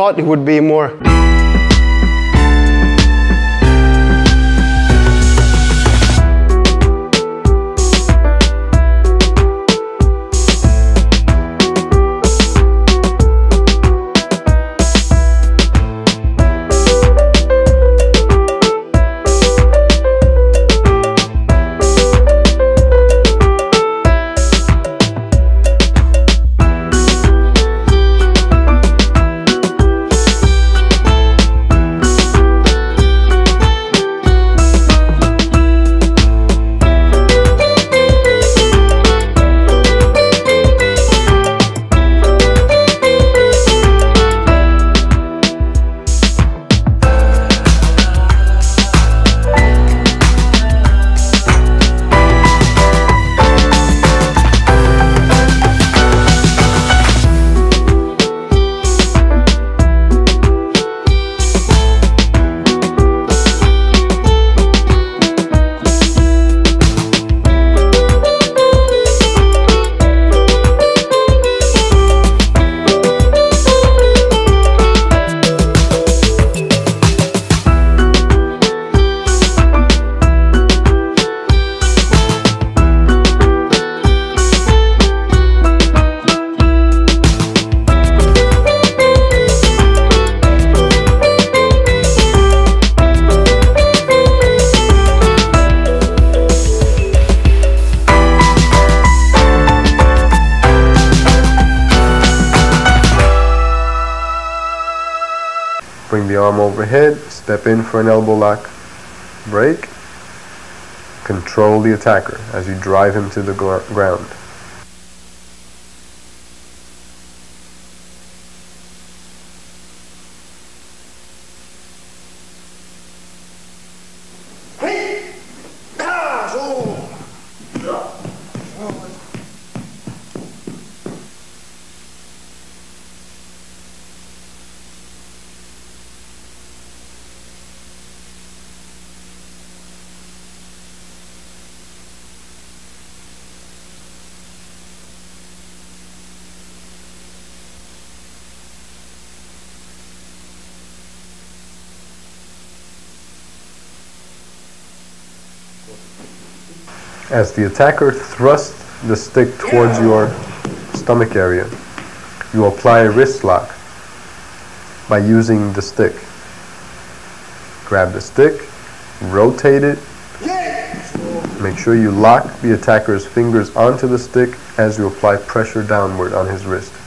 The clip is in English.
thought it would be more. Bring the arm overhead, step in for an elbow lock, break, control the attacker as you drive him to the ground. As the attacker thrusts the stick towards your stomach area, you apply a wrist lock by using the stick. Grab the stick, rotate it, make sure you lock the attacker's fingers onto the stick as you apply pressure downward on his wrist.